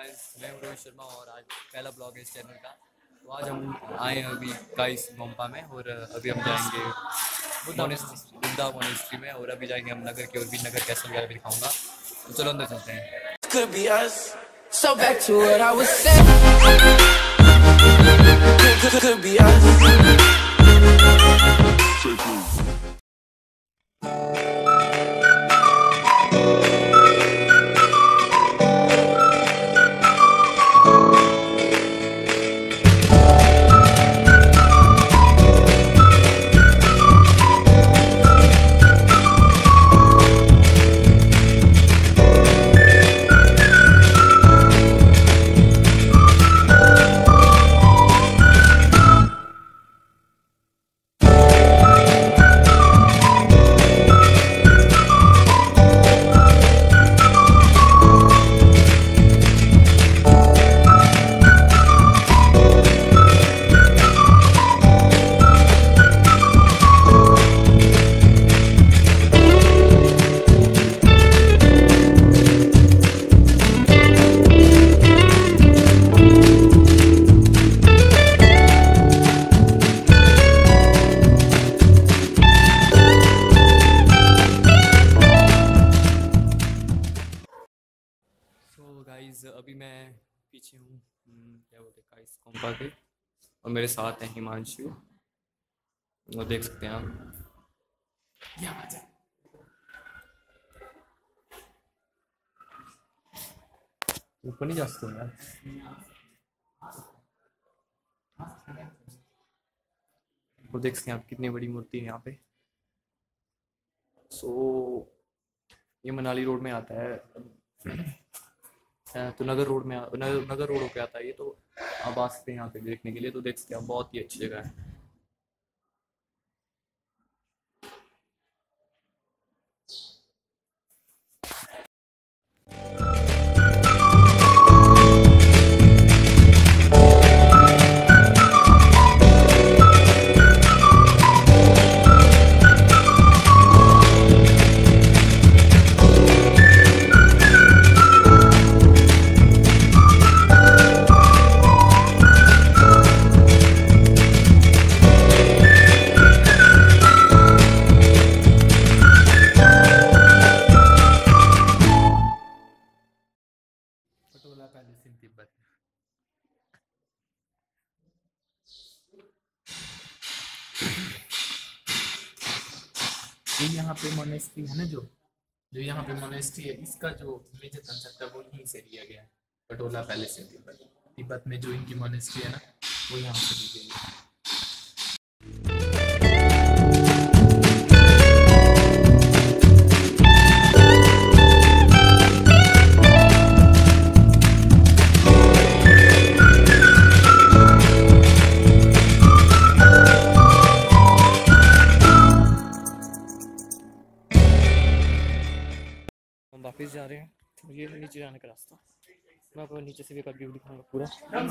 Guys, मैं हूँ रोहित शर्मा और आज पहला ब्लॉग है इस चैनल का। तो आज हम आए हैं अभी गाइस गोम्पा में और अभी हम जाएंगे बुद्धा मोनेस्ट्री में और अभी जाएंगे हम नगर की और भी नगर कैसल वगैरह भी दिखाऊंगा। तो चलो अंदर चलते हैं। Could be us. So back to what I was saying. Could be us. Guys अभी मैं पीछे हूँ क्या बोलते हैं गाइस गोम्पा के और मेरे साथ हैं हिमांशु वो देख सकते हैं आप। ऊपर नहीं जा सकते यार। वो देख सकते हैं आप कितनी बड़ी मूर्ति है यहाँ पे। ये मनाली रोड में आता है तो नगर रोड में नगर रोड होके आता है ये। तो आप आ सकते हैं यहाँ पे देखने के लिए। तो देख सकते हैं बहुत ही अच्छी जगह है। Potala palace in Tibet. ये यहाँ पे मोनेस्ट्री है ना, जो यहाँ पे मोनेस्ट्री है, इसका जो मेजर कंसेप्ट है वो यहीं से लिया गया है। Potala palace in Tibet, Tibet में जो इनकी मोनेस्ट्री है ना, वो यहाँ से ली गई है। हम वापस जा रहे हैं। ये नीचे जाने का रास्ता, मैं आपको नीचे से भी एक व्यू दिखाऊंगा पूरा।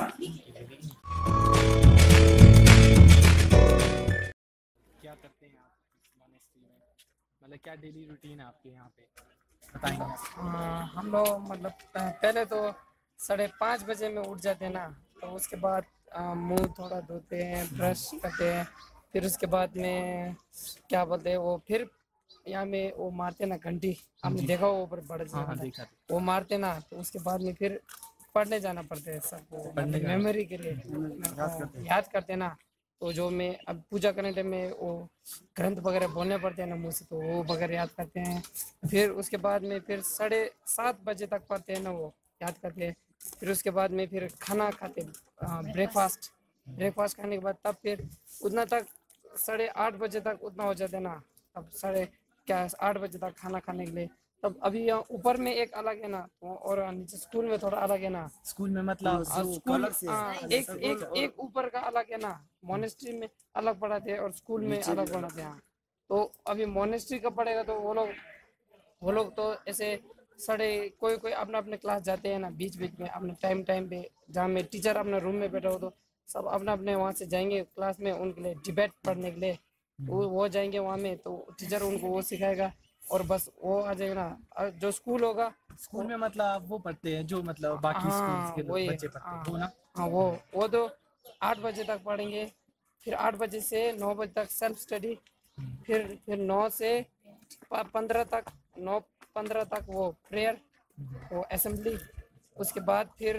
क्या करते हैं आप मोनेस्ट्री में, मतलब क्या डेली रूटीन है आपके यहाँ पे, बताएंगे? हम लोग मतलब पहले तो 5:30 बजे में उठ जाते हैं ना, तो उसके बाद मुंह थोड़ा धोते हैं, ब्रश करते हैं, फिर उसके बाद में क्या बोलते हैं वो, फिर यहाँ में वो मारते ना घंटी, आपने देखा वो ऊपर बड़ा देखा वो मारते ना, तो उसके बाद में फिर पढ़ने जाना पड़ता है सबको, मेमोरी के लिए याद करते ना। तो जो मैं अब पूजा करने टाइम में वो ग्रंथ वगैरह बोलने पड़ते हैं ना मुँह से, तो वो वगैरह याद करते हैं। फिर उसके बाद में फिर 7:30 बजे तक पढ़ते हैं ना, वो याद करते हैं। फिर उसके बाद में फिर खाना खाते, ब्रेकफास्ट खाने के बाद तब फिर उतना तक 8:30 बजे तक उतना हो जाता है ना, तब 8 बजे तक खाना खाने के लिए। तब अभी यहाँ ऊपर में एक अलग है ना, और नीचे स्कूल में थोड़ा अलग है ना। स्कूल में मतलब स्कूल एक ऊपर का अलग है ना, मोनेस्ट्री में अलग पढ़ाते हैं और स्कूल में अलग पढ़ाते हैं। तो अभी मोनेस्ट्री का पढ़ेगा तो वो लोग तो ऐसे कोई अपना अपने क्लास जाते हैं ना, बीच में अपने टाइम पे, जहाँ में टीचर अपना रूम में बैठा हो तो सब अपना अपने वहाँ से जाएंगे क्लास में, उनके लिए डिबेट पढ़ने के लिए वो जाएंगे वहाँ में, तो टीचर उनको वो सिखाएगा। और बस वो आ जाएगा ना। और जो स्कूल होगा स्कूल में मतलब आप वो पढ़ते हैं जो मतलब बाकी स्कूल्स के वही, बच्चे पढ़ते हैं वो ना। हाँ वो तो 8 बजे तक पढ़ेंगे, फिर 8 बजे से 9 बजे तक सेल्फ स्टडी, फिर 9 से 15 तक 9:15 तक वो प्रेयर, वो असेंबली। उसके बाद फिर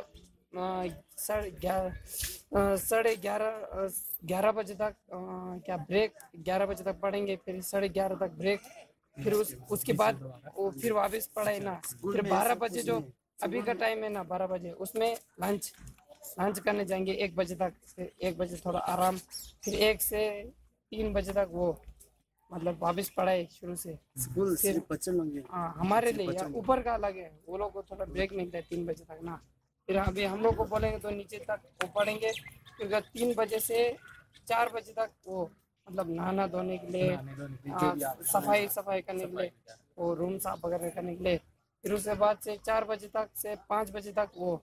11:30 बजे तक क्या ब्रेक, 11 बजे तक पढ़ेंगे, फिर 11:30 तक ब्रेक, फिर उसके बाद वो फिर वापस पढ़ाई ना। फिर 12 बजे जो अभी का टाइम है ना 12 बजे, उसमें लंच करने जाएंगे 1 बजे तक, फिर 1 बजे थोड़ा आराम, फिर 1 से 3 बजे तक वो मतलब वापस पढ़ाई शुरू से। स्कूल सिर्फ बच्चे लोग हैं। हाँ हमारे लिए यार ऊपर का अलग है, वो लोग को थोड़ा ब्रेक मिलता है 3 बजे तक ना। फिर अभी हम लोग को बोलेंगे तो नीचे तक वो पढ़ेंगे, फिर 3 बजे से 4 बजे तक वो मतलब नहाना धोने के लिए, सफाई करने के लिए, वो रूम साफ वगैरह करने के लिए। फिर उसके बाद से 4 बजे तक से 5 बजे तक वो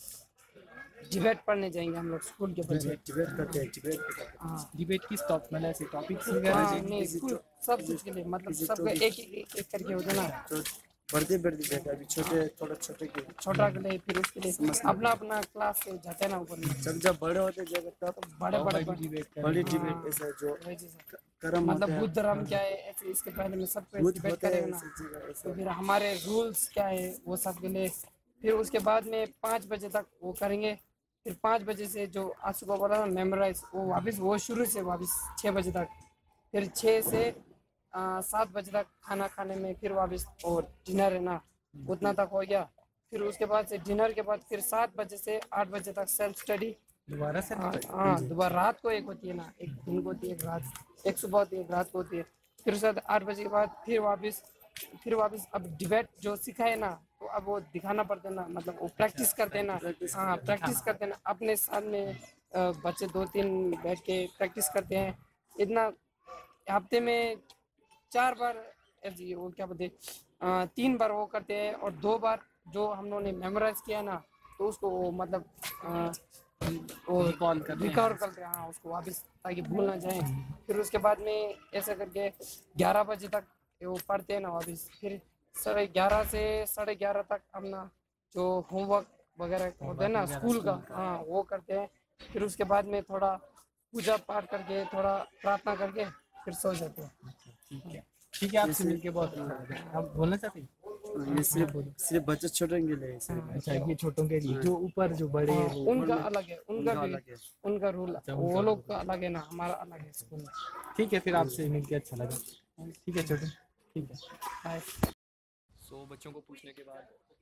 डिबेट पढ़ने जाएंगे हम लोग स्कूल के बच्चे। डिबेट करते हैं। हाँ डिबेट किस टॉपिक मतलब ऐसे टॉपिक्स हाँ, वगैरह नहीं स्कूल सब कुछ के लिए मतलब सबका एक करके होता है ना। तो बढ़ते देते अभी थोड़ा छोटे के छोटा के लिए, फिर उसके लिए अपना क्लास से जाते हैं ना ऊपर में। जब बड़े होते जाएगा तब बड़े बड़ी डिबेट ऐसा जो कर्म मतलब होता है, बुद्ध धर्म क्या है ऐसे, इसके पहले में सब पे बुद्ध डिबेट होता है करेंगे ना। ऐसी जगह ऐसा। तो फिर हमारे रूल्स क्या है वो सब के लिए। फिर उसके बाद में 5 बजे तक वो करेंगे, फिर 5 बजे से जो आज सुबह बोला ना मेमोराइज, वो वापस वो शुरू से वापस 6 बजे तक, फिर 6 से 7 बजे तक खाना खाने में, फिर वापस और डिनर है ना उतना तक हो गया। फिर उसके बाद से डिनर के बाद फिर 7 बजे से 8 बजे तक सेल्फ स्टडी दोबारा से। हाँ दोबारा रात को एक होती है ना, एक दिन को होती है, एक रात, एक सुबह होती है, एक रात को होती है। फिर उसके बाद 8 बजे के बाद फिर वापस अब डिबेट जो सिखाए ना, तो अब वो दिखाना पड़ता है ना, मतलब वो प्रैक्टिस करते हैं ना। हाँ प्रैक्टिस करते हैं ना, अपने साथ में बच्चे 2-3 बैठ के प्रैक्टिस करते हैं। इतना हफ्ते में 4 बार वो क्या बोलते 3 बार वो करते हैं, और 2 बार जो हम लोगों ने मेमोराइज किया ना तो उसको वो मतलब वो रिकवर करते हैं, हाँ उसको वापस, ताकि भूल ना जाए। फिर उसके बाद में ऐसा करके 11 बजे तक वो पढ़ते हैं ना वापस। फिर 11:30 से 11:30 तक अपना जो होमवर्क वगैरह होता है ना स्कूल का, हाँ वो करते हैं। फिर उसके बाद में थोड़ा पूजा पाठ करके, थोड़ा प्रार्थना करके फिर सो जाते हैं। ठीक है, आपसे मिलके बहुत अच्छा लगा। आप बोलना चाहते हैं? ये सिर्फ बच्चे छोटे के लिए ऐसे। अच्छा ये छोटों के लिए, जो ऊपर जो बड़े हाँ, वो उनका अलग है, उनका भी अलग है। उनका रूल वो लोग का अलग है ना, हमारा अलग है स्कूल में। ठीक है, फिर आपसे मिलके अच्छा लगा। ठीक है छोटे, ठीक है बाय। सो बच्चों को पूछने के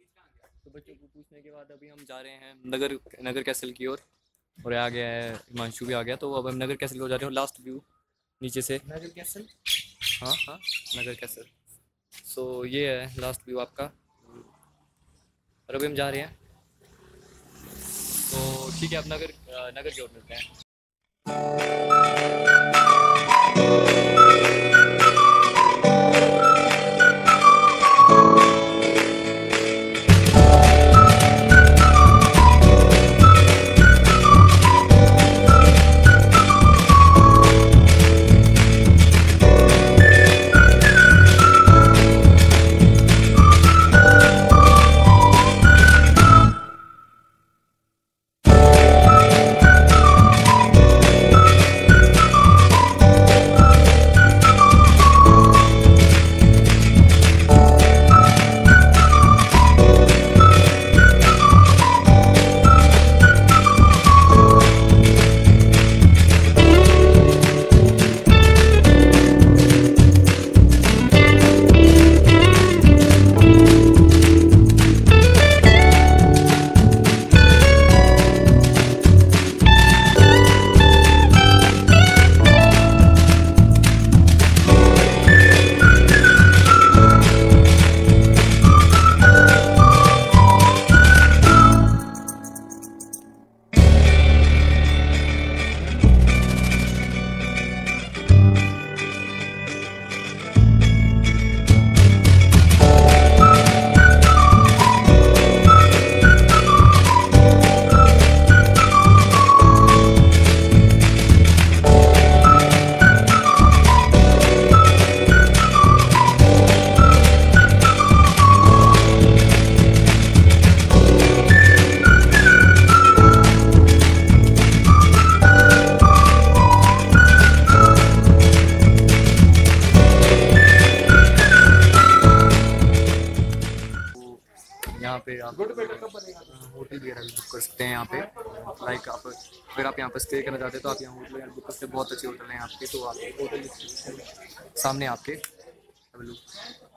बाद अभी हम जा रहे हैं नगर कैसल की ओर, और आ गया है हिमांशु भी आ गया, तो अब हम नगर कैसल की ओर जा रहे हैं। लास्ट व्यू नीचे से, नगर कैसल। हाँ नगर कैसल। सो ये है लास्ट व्यू आपका, और अभी हम जा रहे हैं। तो ठीक है, अब नगर की ओर मिलते हैं। यहाँ पे आप होटल वगैरह भी बुक कर सकते हैं यहाँ पे। लाइक आप अगर आप यहाँ पर स्टे करना चाहते हैं तो आप यहाँ होटल वगैरह बुक कर सकते हैं। बहुत अच्छे होटल हैं आपके, तो आप होटल सामने आपके।